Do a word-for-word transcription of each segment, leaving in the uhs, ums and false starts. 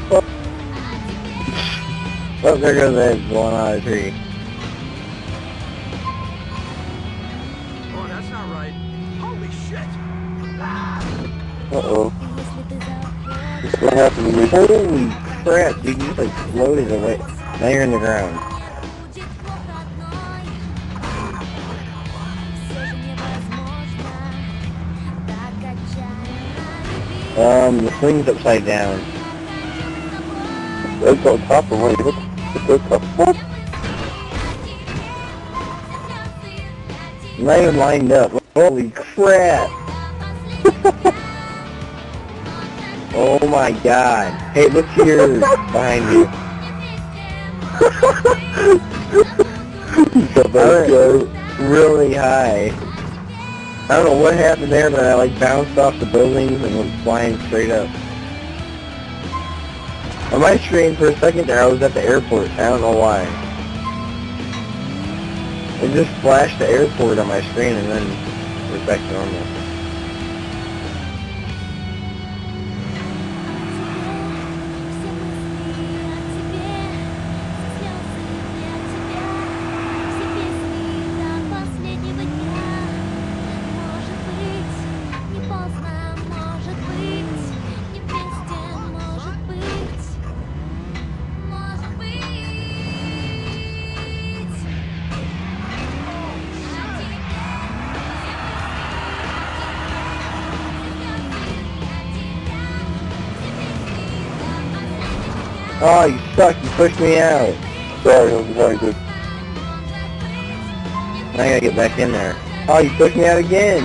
fuck? Oh, there goes that blowing out of the tree. Oh, that's not right. Holy shit! Uh-oh. What's gonna happen to me? Holy crap, dude, you just like floated away. Now you're in the ground. Um, the swing's upside down. It's on top of me. What the fuck? Not even lined up. Holy crap! Oh my god. Hey, look here behind you. I went really high. I don't know what happened there, but I like bounced off the buildings and went flying straight up. On my screen for a second there, I was at the airport. I don't know why. It just flashed the airport on my screen and then it was back to normal. Oh, you suck. You pushed me out. Sorry, I was behind you. Now I gotta get back in there. Oh, you pushed me out again.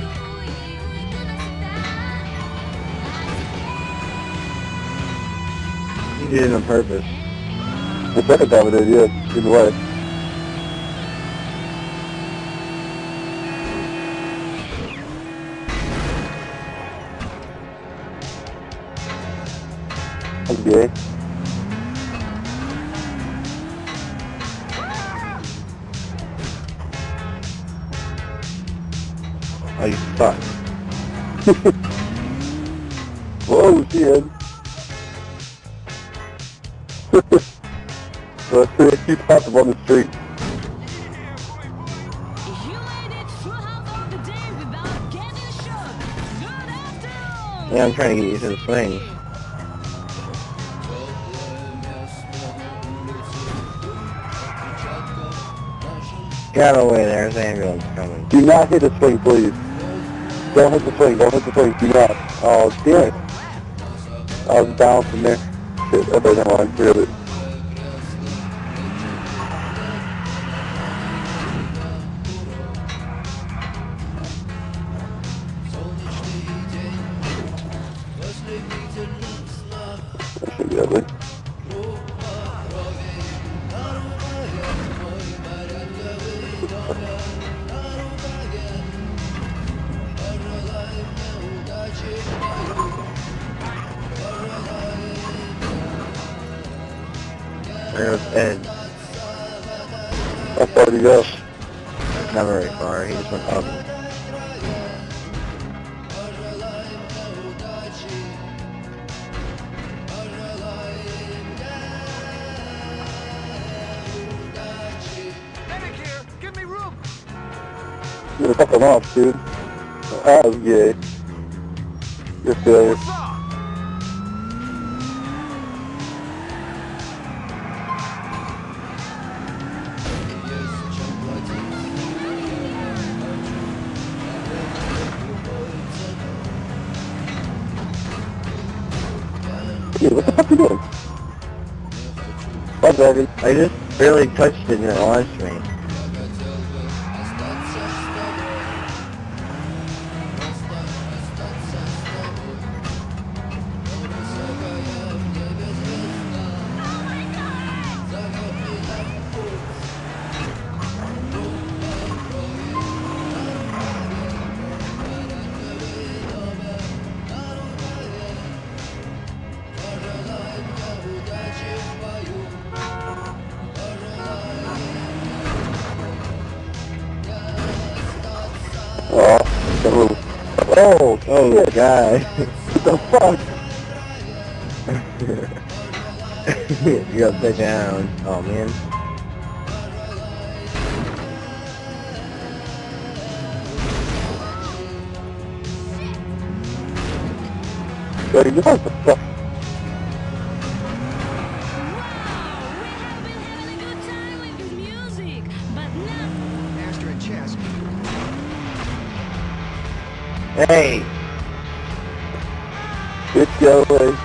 You did it on purpose. The second time I did, yeah. Either way. I'm gay. Oh, you suck. Whoa, shit. So you popped up on the street. Yeah, I'm trying to get used to the swings. Get out of the way, there's an ambulance coming. Do not hit the swing, please. Don't hit the swing, don't hit the swing, do not. Oh, damn it. I was bouncing there. Shit, I better not want to do it. That should be ugly. There goes Ed. How far did he go? Not very far, he just went up. Medic here! Give me room! You're a fucking off, dude. I was gay. You're failure. What's up? Dude, what the fuck are you doing? Bye, Dragon. I just barely touched it and it launched me. Oh, oh, Oh, shit. God. What the fuck? You're upside down. Oh man. Hey, you have to fuck. Master at chess. Hey! It's going.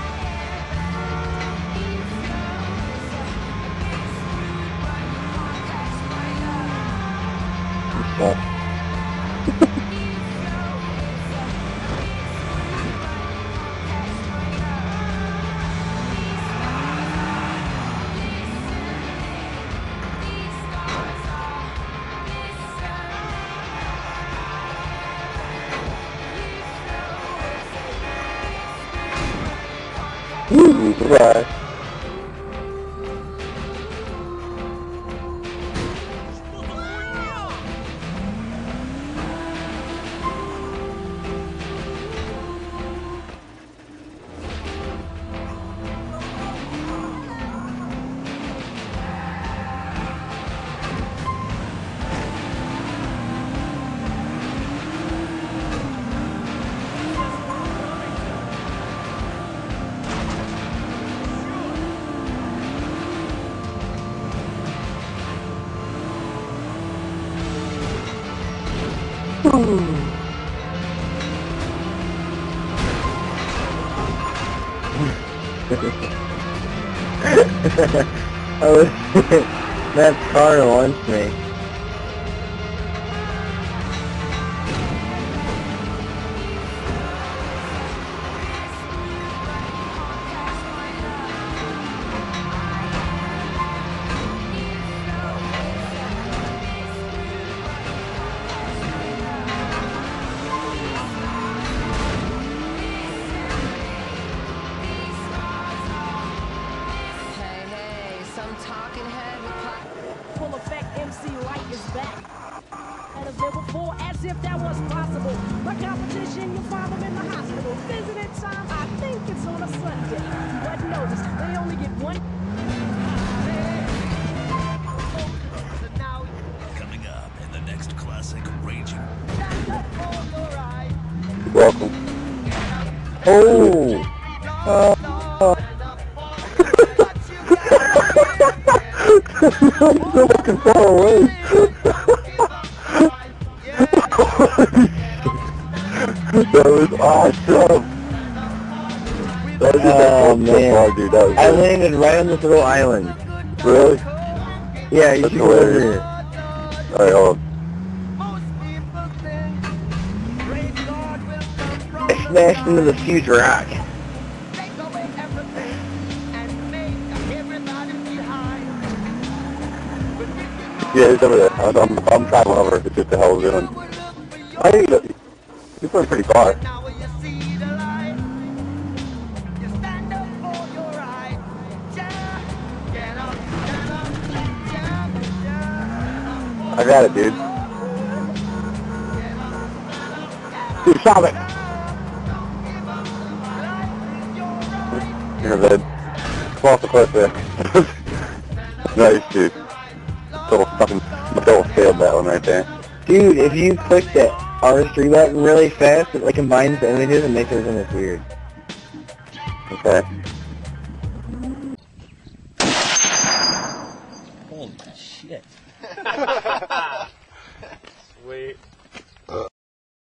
Ooh, right. Oh, that car launched me. Full effect M C Light is back. At a level four, as if that was possible. My competition, you'll find them in the hospital. Visiting time, I think it's on a Sunday. But notice, they only get one. Coming up in the next classic Raging. Welcome. Oh! Uh, uh. I'm so fucking far away. That was awesome. That was just Oh that man. so far, dude. That was I good. landed right on this little island. Really? Yeah, you That's should go over hilarious. here. Alright, hold on. I smashed into the huge rock. Yeah, he's over there. I'm, I'm, I'm traveling over to just the hell of doing. I think that he's going pretty far. I got it, dude. Dude, stop it! You're good. Come off the cliff there. Nice, dude. Total fucking, total failed that one right there. Dude, if you click that R three button really fast, it like combines the images and makes everything look weird. Okay. Holy shit.